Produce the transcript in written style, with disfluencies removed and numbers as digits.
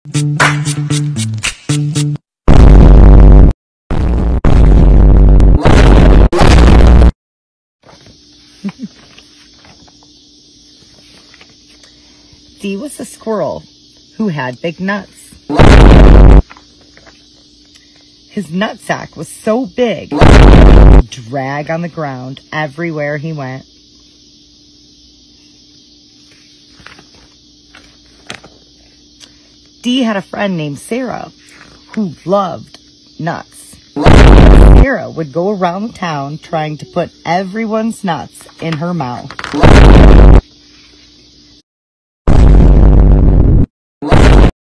Dee was a squirrel who had big nuts. His nutsack was so big, he would drag on the ground everywhere he went. Dee had a friend named Sarah who loved nuts. Sarah would go around town trying to put everyone's nuts in her mouth.